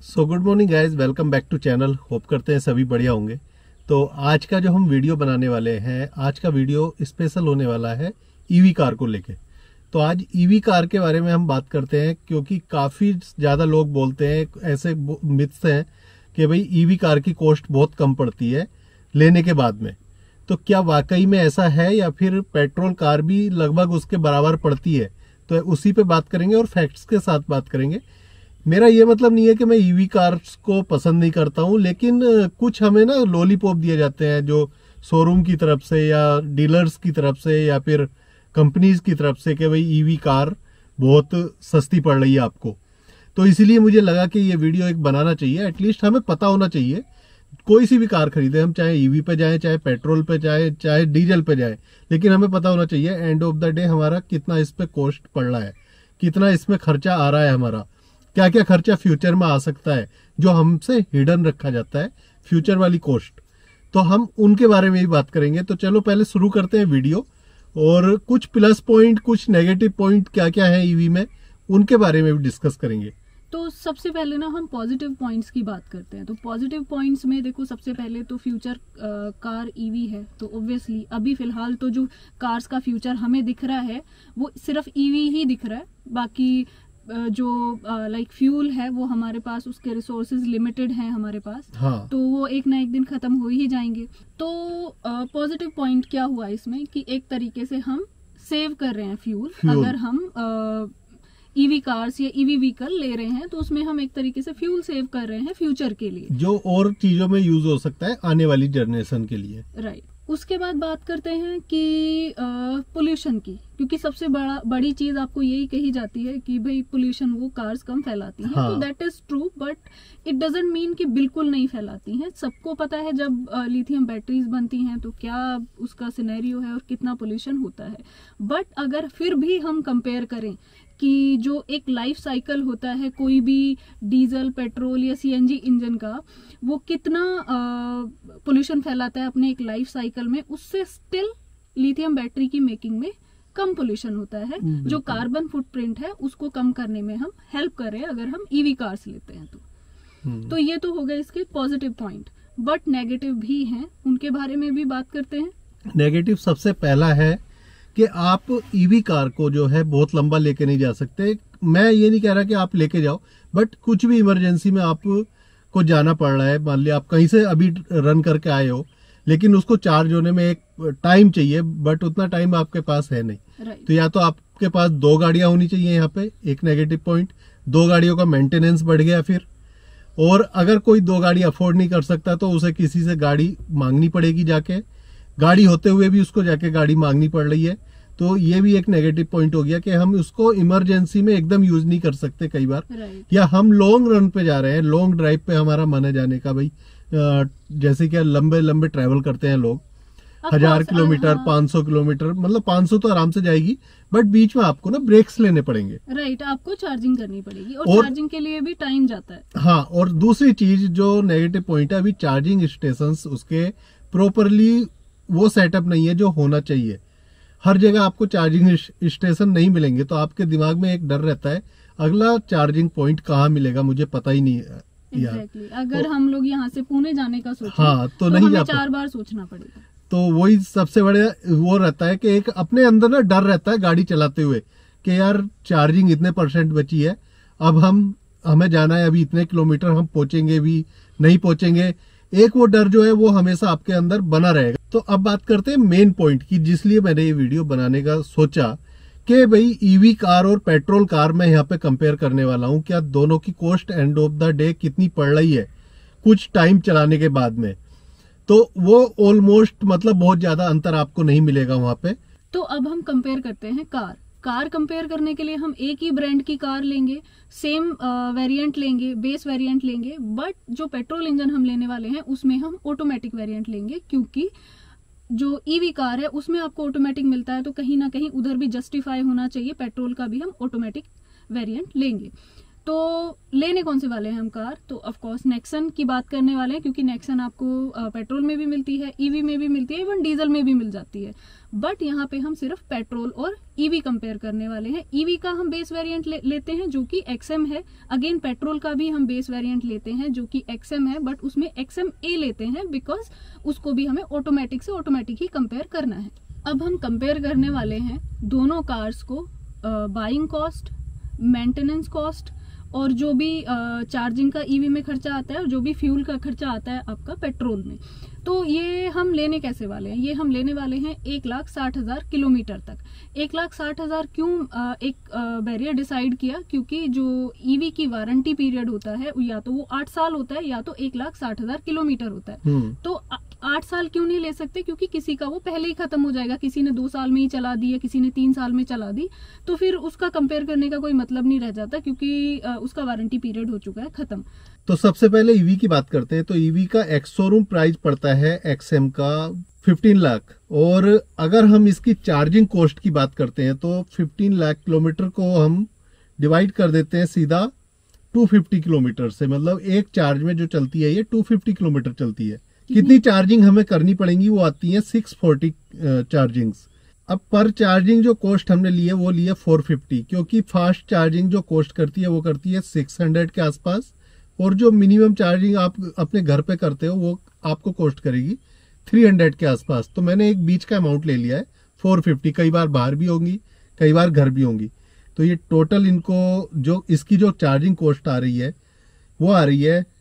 So good morning guys, welcome back to channel. Hope करते हैं सभी बढ़िया होंगे। तो आज का जो हम वीडियो बनाने वाले हैं, आज का वीडियो स्पेशल होने वाला है ईवी कार को लेके। तो आज ईवी कार के बारे में हम बात करते हैं, क्योंकि काफ़ी ज़्यादा लोग बोलते हैं, ऐसे मिथ्स हैं कि भाई ईवी कार की कॉस्ट बहुत कम पड़ती है लेने के बाद में। तो क्या वाकई में ऐसा है या फिर पेट्रोल कार भी लगभग उसके बराबर पड़ती है? तो उसी पे बात करेंगे और फैक्ट्स के साथ बात करेंगे। मेरा ये मतलब नहीं है कि मैं ईवी कार्स को पसंद नहीं करता हूँ, लेकिन कुछ हमें ना लॉलीपॉप दिए जाते हैं जो शोरूम की तरफ से या डीलर्स की तरफ से या फिर कंपनीज की तरफ से कि भाई ईवी कार बहुत सस्ती पड़ रही है आपको। तो इसीलिए मुझे लगा कि ये वीडियो एक बनाना चाहिए। एटलीस्ट हमें पता होना चाहिए, कोई सी भी कार खरीदे हम, चाहे ईवी पे जाएं, चाहे पेट्रोल पे जाएं, चाहे डीजल पे जाएं, लेकिन हमें पता होना चाहिए एंड ऑफ द डे हमारा कितना इस पे कॉस्ट पड़ रहा है, कितना इसमें खर्चा आ रहा है, हमारा क्या क्या खर्चा फ्यूचर में आ सकता है जो हमसे हिडन रखा जाता है, फ्यूचर वाली कॉस्ट। तो हम उनके बारे में भी बात करेंगे। तो चलो पहले शुरू करते हैं वीडियो, और कुछ प्लस पॉइंट, कुछ नेगेटिव पॉइंट क्या क्या है ईवी में, उनके बारे में भी डिस्कस करेंगे। तो सबसे पहले ना हम पॉजिटिव पॉइंट्स की बात करते हैं। तो पॉजिटिव पॉइंट्स में देखो, सबसे पहले तो फ्यूचर कार ईवी है, तो ऑब्वियसली अभी फिलहाल तो जो कार्स का फ्यूचर हमें दिख रहा है वो सिर्फ ईवी ही दिख रहा है। बाकी जो लाइक फ्यूल है वो हमारे पास, उसके रिसोर्सेज लिमिटेड हैं हमारे पास। हाँ। तो वो एक ना एक दिन खत्म हो ही जाएंगे। तो पॉजिटिव पॉइंट क्या हुआ इसमें कि एक तरीके से हम सेव कर रहे हैं फ्यूल। अगर हम ईवी कार्स या ईवी व्हीकल ले रहे हैं तो उसमें हम एक तरीके से फ्यूल सेव कर रहे हैं फ्यूचर के लिए, जो और चीजों में यूज हो सकता है आने वाली जनरेशन के लिए। राइट। उसके बाद बात करते हैं कि पोल्यूशन की, क्योंकि सबसे बड़ी चीज आपको यही कही जाती है कि भाई पोल्यूशन वो कार्स कम फैलाती हैं। तो that is true, but it doesn't mean कि बिल्कुल नहीं फैलाती हैं। सबको पता है जब लिथियम बैटरीज बनती हैं तो क्या उसका सिनेरियो है और कितना पोल्यूशन होता है। बट अगर फिर भी हम कंपेयर करें कि जो एक लाइफ साइकिल होता है कोई भी डीजल, पेट्रोल या सीएनजी इंजन का, वो कितना पोल्यूशन फैलाता है अपने एक लाइफ साइकिल में, उससे स्टिल लिथियम बैटरी की मेकिंग में कम पोल्यूशन होता है। जो कार्बन फुटप्रिंट है उसको कम करने में हम हेल्प कर रहे हैं अगर हम ईवी कार्स लेते हैं तो। तो ये तो हो गए इसके पॉजिटिव पॉइंट, बट नेगेटिव भी हैं, उनके बारे में भी बात करते हैं। नेगेटिव सबसे पहला है कि आप ईवी कार को जो है बहुत लंबा लेके नहीं जा सकते। मैं ये नहीं कह रहा कि आप लेके जाओ, बट कुछ भी इमरजेंसी में आप को जाना पड़ रहा है, मान लिया आप कहीं से अभी रन करके आए हो, लेकिन उसको चार्ज होने में एक टाइम चाहिए, बट उतना टाइम आपके पास है नहीं। तो या तो आपके पास दो गाड़ियां होनी चाहिए, यहाँ पे एक नेगेटिव पॉइंट। दो गाड़ियों का मेंटेनेंस बढ़ गया फिर, और अगर कोई दो गाड़ी अफोर्ड नहीं कर सकता तो उसे किसी से गाड़ी मांगनी पड़ेगी, जाके गाड़ी होते हुए भी उसको जाके गाड़ी मांगनी पड़ रही है। तो ये भी एक नेगेटिव पॉइंट हो गया कि हम उसको इमरजेंसी में एकदम यूज नहीं कर सकते कई बार। या हम लॉन्ग रन पे जा रहे हैं, लॉन्ग ड्राइव पे हमारा मन है जाने का, भाई जैसे कि लंबे लंबे ट्रैवल करते हैं लोग, 1000 किलोमीटर, 500 किलोमीटर, मतलब 500 तो आराम से जाएगी, बट बीच में आपको ना ब्रेक्स लेने पड़ेंगे। राइट, आपको चार्जिंग करनी पड़ेगी और चार्जिंग के लिए भी टाइम जाता है। हाँ, और दूसरी चीज जो नेगेटिव पॉइंट है, अभी चार्जिंग स्टेशन उसके प्रॉपरली वो सेटअप नहीं है जो होना चाहिए। हर जगह आपको चार्जिंग स्टेशन नहीं मिलेंगे, तो आपके दिमाग में एक डर रहता है अगला चार्जिंग पॉइंट कहाँ मिलेगा, मुझे पता ही नहीं है। Exactly. अगर हम लोग यहाँ से पुणे जाने का सोचें, हाँ, तो नहीं हमें 4 बार सोचना पड़ेगा। तो वही सबसे बड़े वो रहता है कि एक अपने अंदर ना डर रहता है गाड़ी चलाते हुए कि यार चार्जिंग इतने % बची है, अब हमें जाना है, अभी इतने किलोमीटर हम पहुंचेंगे भी नहीं पहुंचेंगे। एक वो डर जो है वो हमेशा आपके अंदर बना रहेगा। तो अब बात करते हैं मेन पॉइंट की, जिसलिए मैंने ये वीडियो बनाने का सोचा कि भाई ईवी कार और पेट्रोल कार मैं यहाँ पे कंपेयर करने वाला हूँ, क्या दोनों की cost end of the day कितनी पड़ रही है कुछ टाइम चलाने के बाद में। तो वो ऑलमोस्ट मतलब बहुत ज्यादा अंतर आपको नहीं मिलेगा वहां पे। तो अब हम कंपेयर करते हैं कार कंपेयर करने के लिए हम एक ही ब्रांड की कार लेंगे, सेम वेरिएंट लेंगे, बेस वेरिएंट लेंगे, बट जो पेट्रोल इंजन हम लेने वाले हैं उसमें हम ऑटोमेटिक वेरिएंट लेंगे, क्योंकि जो ईवी कार है उसमें आपको ऑटोमेटिक मिलता है, तो कहीं ना कहीं उधर भी जस्टिफाई होना चाहिए, पेट्रोल का भी हम ऑटोमेटिक वेरिएंट लेंगे। तो लेने कौन से वाले हैं हम कार, तो ऑफ कोर्स नेक्सन की बात करने वाले हैं, क्योंकि नेक्सन आपको पेट्रोल में भी मिलती है, ईवी में भी मिलती है, इवन डीजल में भी मिल जाती है। बट यहाँ पे हम सिर्फ पेट्रोल और ईवी कंपेयर करने वाले हैं। ईवी का हम बेस वेरिएंट लेते हैं जो कि एक्सएम है। अगेन पेट्रोल का भी हम बेस वेरिएंट लेते हैं जो कि एक्सएम है, बट उसमें एक्सएम ए लेते हैं बिकॉज उसको भी हमें ऑटोमेटिक से ऑटोमेटिक ही कंपेयर करना है। अब हम कंपेयर करने वाले हैं दोनों कार्स को बाइंग कॉस्ट, मेंटेनेंस कॉस्ट और जो भी चार्जिंग का ईवी में खर्चा आता है और जो भी फ्यूल का खर्चा आता है आपका पेट्रोल में। तो ये हम लेने कैसे वाले हैं, ये हम लेने वाले हैं 1,60,000 किलोमीटर तक। 1,60,000 क्यों एक बैरियर डिसाइड किया, क्योंकि जो ईवी की वारंटी पीरियड होता है या तो वो 8 साल होता है या तो 1,60,000 किलोमीटर होता है। तो 8 साल क्यों नहीं ले सकते, क्योंकि किसी का वो पहले ही खत्म हो जाएगा, किसी ने 2 साल में ही चला दी है, किसी ने 3 साल में चला दी, तो फिर उसका कंपेयर करने का कोई मतलब नहीं रह जाता, क्योंकि उसका वारंटी पीरियड हो चुका है खत्म। तो सबसे पहले ईवी की बात करते हैं। तो ईवी का एक्स शोरूम प्राइस पड़ता है एक्सएम का 15 लाख, और अगर हम इसकी चार्जिंग कॉस्ट की बात करते हैं तो 15 लाख किलोमीटर को हम डिवाइड कर देते हैं सीधा 250 किलोमीटर से। मतलब एक चार्ज में जो चलती है ये 250 किलोमीटर चलती है। कितनी चार्जिंग हमें करनी पड़ेंगी, वो आती है 640 चार्जिंग्स। अब पर चार्जिंग जो कॉस्ट हमने ली है वो ली है 450, क्योंकि फास्ट चार्जिंग जो कॉस्ट करती है वो करती है 600 के आसपास, और जो मिनिमम चार्जिंग आप अपने घर पे करते हो वो आपको कॉस्ट करेगी 300 के आसपास। तो मैंने एक बीच का अमाउंट ले लिया है 450। कई बार बाहर भी होंगी, कई बार घर भी होंगी। तो ये टोटल इनको जो इसकी जो चार्जिंग कॉस्ट आ रही है वो आ रही है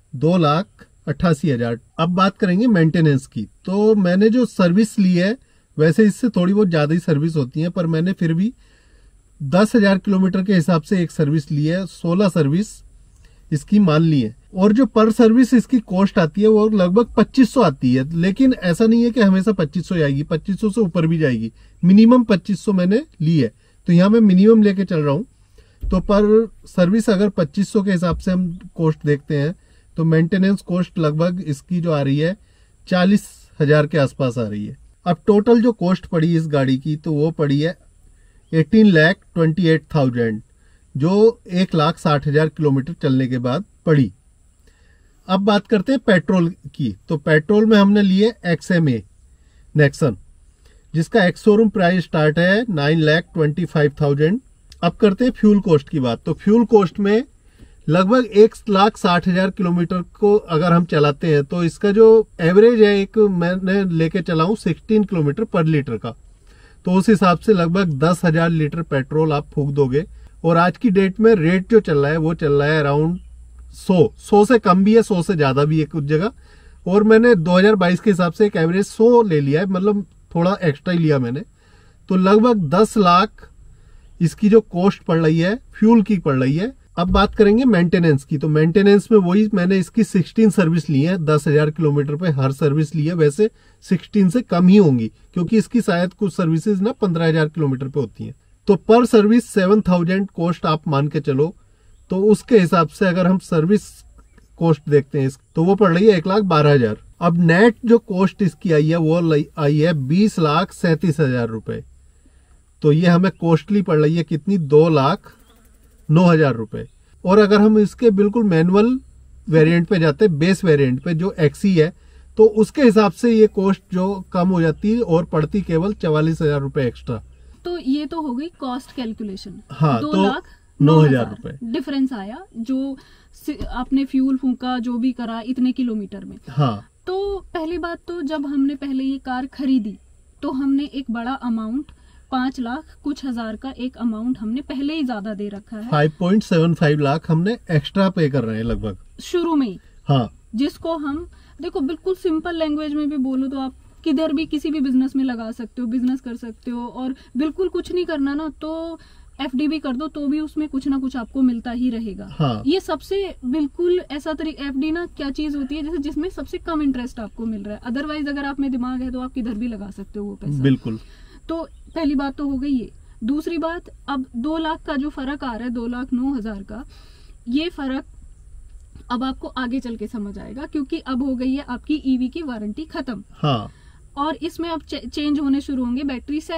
2,88,000। अब बात करेंगे मेंटेनेंस की। तो मैंने जो सर्विस ली है, वैसे इससे थोड़ी बहुत ज्यादा ही सर्विस होती है, पर मैंने फिर भी 10,000 किलोमीटर के हिसाब से एक सर्विस ली है, 16 सर्विस इसकी मान ली है। और जो पर सर्विस इसकी कॉस्ट आती है वो लगभग 2,500 आती है। लेकिन ऐसा नहीं है कि हमेशा 2,500 आएगी, 2,500 से ऊपर भी जाएगी। मिनिमम 2,500 मैंने ली है, तो यहाँ मैं मिनिमम लेके चल रहा हूँ। तो पर सर्विस अगर 2,500 के हिसाब से हम कॉस्ट देखते हैं तो मेंटेनेंस कॉस्ट लगभग इसकी जो आ रही है 40,000 के आसपास आ रही है। अब टोटल जो कॉस्ट पड़ी इस गाड़ी की तो वो पड़ी है 18,28,000, जो 1,60,000 किलोमीटर चलने के बाद पड़ी। अब बात करते हैं पेट्रोल की। तो पेट्रोल में हमने लिए XMA नेक्सन, जिसका एक्स शोरूम प्राइस स्टार्ट है 9,25,000। अब करते हैं फ्यूल कॉस्ट की बात। तो फ्यूल कॉस्ट में लगभग 1,60,000 किलोमीटर को अगर हम चलाते हैं तो इसका जो एवरेज है, एक मैंने लेके चला हूं 16 किलोमीटर पर लीटर का, तो उस हिसाब से लगभग 10,000 लीटर पेट्रोल आप फूंक दोगे। और आज की डेट में रेट जो चल रहा है वो चल रहा है अराउंड 100 से कम भी है, 100 से ज्यादा भी है कुछ जगह। और मैंने 2022 के हिसाब से एक एवरेज 100 ले लिया है, मतलब थोड़ा एक्स्ट्रा ही लिया मैंने। तो लगभग 10 लाख इसकी जो कॉस्ट पड़ रही है फ्यूल की पड़ रही है। अब बात करेंगे मेंटेनेंस की। तो मेंटेनेंस में वही मैंने इसकी 16 सर्विस ली है, 10,000 किलोमीटर पे हर सर्विस ली है। वैसे 16 से कम ही होंगी, क्योंकि इसकी शायद कुछ सर्विसेज ना 15,000 किलोमीटर पे होती हैं। तो पर सर्विस 7,000 कॉस्ट आप मान के चलो। तो उसके हिसाब से अगर हम सर्विस कॉस्ट देखते हैं तो वो पड़ रही है 1,12,000। अब नेट जो कॉस्ट इसकी आई है वो आई है 20,37,000 रुपए। तो ये हमें कॉस्टली पड़ रही है कितनी, 2,09,000 रुपए। और अगर हम इसके बिल्कुल मैनुअल वेरिएंट पे जाते हैं, बेस वेरिएंट पे जो XE है, तो उसके हिसाब से ये कॉस्ट जो कम हो जाती है और पड़ती केवल 44,000 रुपए एक्स्ट्रा। तो ये तो हो गई कॉस्ट कैलकुलेशन। हाँ, 2,09,000 रुपए डिफरेंस आया जो आपने फ्यूल फूका जो भी करा इतने किलोमीटर में। हाँ। तो पहली बात तो जब हमने पहले ये कार खरीदी तो हमने एक बड़ा अमाउंट 5 लाख कुछ हजार का एक अमाउंट हमने पहले ही ज्यादा दे रखा है। 5.75 लाख हमने एक्स्ट्रा पे कर रहे हैं लगभग शुरू में ही। हाँ। जिसको हम देखो बिल्कुल सिंपल लैंग्वेज में भी बोलो तो आप किधर भी किसी भी बिजनेस में लगा सकते हो, बिजनेस कर सकते हो। और बिल्कुल कुछ नहीं करना ना तो FD भी कर दो तो भी उसमें कुछ ना कुछ आपको मिलता ही रहेगा। हाँ। ये सबसे बिल्कुल ऐसा तरीका FD ना क्या चीज होती है जैसे जिसमें सबसे कम इंटरेस्ट आपको मिल रहा है। अदरवाइज अगर आप में दिमाग है तो आप किधर भी लगा सकते हो वो पैसा। बिल्कुल। तो पहली बात तो हो गई ये। दूसरी बात, अब 2 लाख का जो फर्क आ रहा है 2,09,000 का, ये फर्क अब आपको आगे चल के समझ आएगा, क्योंकि अब हो गई है आपकी EV की वारंटी खत्म। हाँ। और इसमें अब चेंज होने शुरू होंगे बैटरी सेल्स।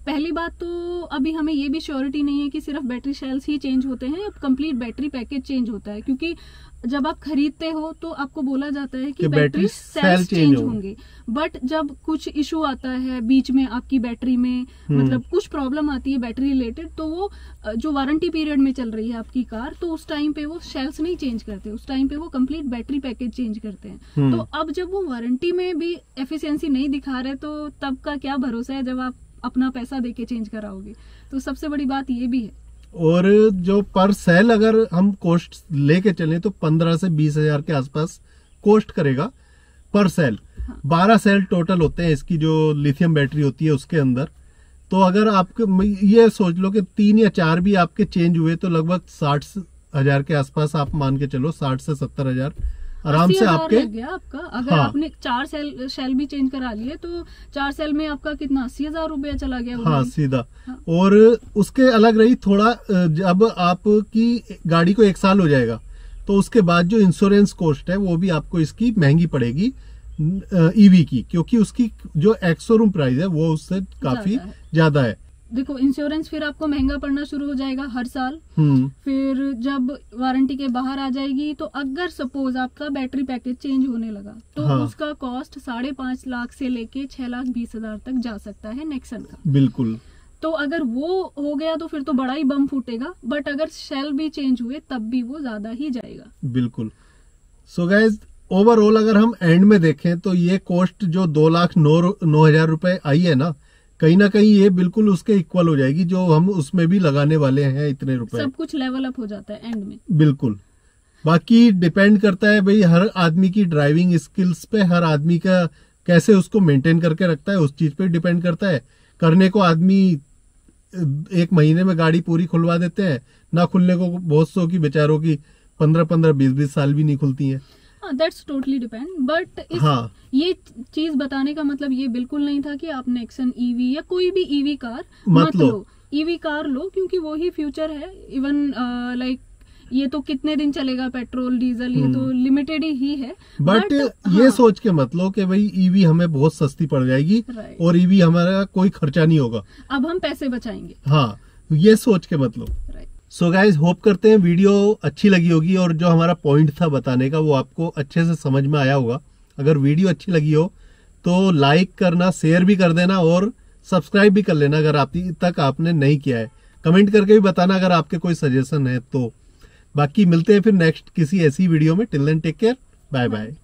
पहली बात तो अभी हमें ये भी श्योरिटी नहीं है कि सिर्फ बैटरी सेल्स ही चेंज होते हैं, अब कंप्लीट बैटरी पैकेज चेंज होता है, क्योंकि जब आप खरीदते हो तो आपको बोला जाता है कि बैटरी सेल्स चेंज होंगे, बट जब कुछ इशू आता है बीच में आपकी बैटरी में, मतलब कुछ प्रॉब्लम आती है बैटरी रिलेटेड, तो वो जो वारंटी पीरियड में चल रही है आपकी कार, तो उस टाइम पे वो सेल्स नहीं चेंज करते, उस टाइम पे वो कंप्लीट बैटरी पैकेज चेंज करते हैं। तो अब जब वो वारंटी में भी एफिशिएंसी नहीं दिखा रहे, तो तब का क्या भरोसा है जब आप अपना पैसा देके चेंज कराओगे। तो सबसे बड़ी बात ये भी है। और जो पर सेल अगर हम कॉस्ट लेके चलें तो 15 से 20 हजार के आसपास कॉस्ट करेगा पर सेल। 12 सेल टोटल होते हैं इसकी जो लिथियम बैटरी होती है उसके अंदर। तो अगर आपके ये सोच लो कि 3 या 4 भी आपके चेंज हुए तो लगभग 60 हजार के आसपास आप मान के चलो, 60 से 70 हजार आराम से आपके लग गया आपका। अगर आपने 4 सेल भी चेंज करा लिए तो 4 सेल में आपका कितना 80,000 रुपया चला गया। हाँ सीधा। और उसके अलग रही थोड़ा, जब आपकी गाड़ी को 1 साल हो जाएगा तो उसके बाद जो इंश्योरेंस कॉस्ट है वो भी आपको इसकी महंगी पड़ेगी ईवी की, क्योंकि उसकी जो एक्स शोरूम प्राइस है वो उससे काफी ज्यादा है। देखो इंश्योरेंस फिर आपको महंगा पड़ना शुरू हो जाएगा हर साल। फिर जब वारंटी के बाहर आ जाएगी तो अगर सपोज आपका बैटरी पैकेज चेंज होने लगा तो उसका कॉस्ट 5.5 लाख से लेके 6,20,000 तक जा सकता है नेक्सन का। बिल्कुल। तो अगर वो हो गया तो फिर तो बड़ा ही बम फूटेगा, बट अगर सेल भी चेंज हुए तब भी वो ज्यादा ही जाएगा। बिल्कुल। सो गाइज ओवरऑल अगर हम एंड में देखें तो ये कॉस्ट जो 2,09,000 रुपए आई है ना, कहीं ना कहीं ये बिल्कुल उसके इक्वल हो जाएगी जो हम उसमें भी लगाने वाले हैं इतने रुपए। सब कुछ लेवल अप हो जाता है एंड में। बिल्कुल। बाकी डिपेंड करता है भाई हर आदमी की ड्राइविंग स्किल्स पे, हर आदमी का कैसे उसको मेंटेन करके रखता है उस चीज पे डिपेंड करता है। करने को आदमी 1 महीने में गाड़ी पूरी खुलवा देते हैं, ना खुलने को बहुत सौ की बेचारों की 15-15, 20-20 साल भी नहीं खुलती हैं। दैट्स टोटली डिपेंड, बट ये चीज बताने का मतलब ये बिल्कुल नहीं था कि आप नेक्सन ईवी या कोई भी ईवी कार मत लो। ईवी कार लो क्योंकि वो ही फ्यूचर है। इवन लाइक ये तो कितने दिन चलेगा, पेट्रोल डीजल ये तो लिमिटेड ही है। बट ये सोच के मत लो कि भाई ईवी हमें बहुत सस्ती पड़ जाएगी और ईवी हमारा कोई खर्चा नहीं होगा, अब हम पैसे बचाएंगे। हाँ, ये सोच के मत लो। सो गाइज होप करते हैं वीडियो अच्छी लगी होगी और जो हमारा पॉइंट था बताने का वो आपको अच्छे से समझ में आया होगा। अगर वीडियो अच्छी लगी हो तो लाइक करना, शेयर भी कर देना और सब्सक्राइब भी कर लेना अगर अभी तक आपने नहीं किया है। कमेंट करके भी बताना अगर आपके कोई सजेशन है तो। बाकी मिलते हैं फिर नेक्स्ट किसी ऐसी वीडियो में। Till then take care, bye bye.